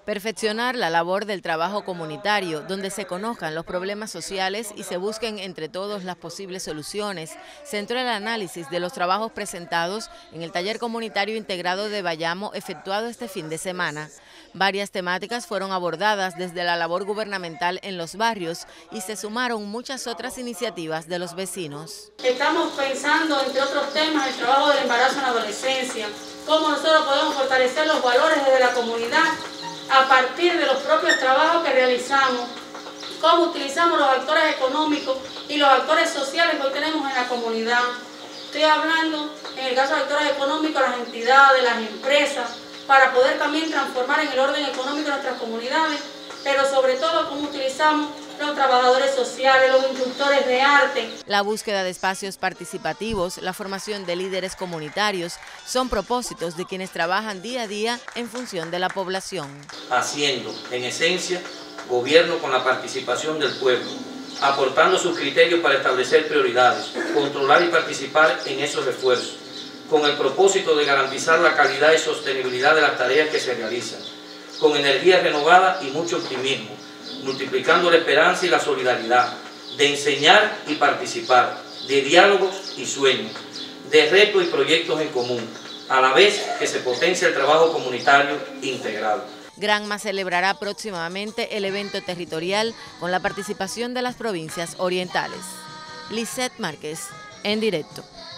Perfeccionar la labor del trabajo comunitario, donde se conozcan los problemas sociales y se busquen entre todos las posibles soluciones, centró el análisis de los trabajos presentados en el taller comunitario integrado de Bayamo efectuado este fin de semana. Varias temáticas fueron abordadas desde la labor gubernamental en los barrios y se sumaron muchas otras iniciativas de los vecinos. Estamos pensando, entre otros temas, el trabajo del embarazo en la adolescencia, cómo nosotros podemos fortalecer los valores desde la comunidad a partir de los propios trabajos que realizamos, cómo utilizamos los actores económicos y los actores sociales que hoy tenemos en la comunidad. Estoy hablando, en el caso de actores económicos, las entidades, las empresas, para poder también transformar en el orden económico de nuestras comunidades, pero sobre todo cómo utilizamos los trabajadores sociales, los instructores de arte. La búsqueda de espacios participativos, la formación de líderes comunitarios son propósitos de quienes trabajan día a día en función de la población. Haciendo, en esencia, gobierno con la participación del pueblo, aportando sus criterios para establecer prioridades, controlar y participar en esos esfuerzos, con el propósito de garantizar la calidad y sostenibilidad de las tareas que se realizan, con energía renovada y mucho optimismo, multiplicando la esperanza y la solidaridad, de enseñar y participar, de diálogos y sueños, de retos y proyectos en común, a la vez que se potencia el trabajo comunitario integrado. Granma celebrará próximamente el evento territorial con la participación de las provincias orientales. Lisette Márquez, en directo.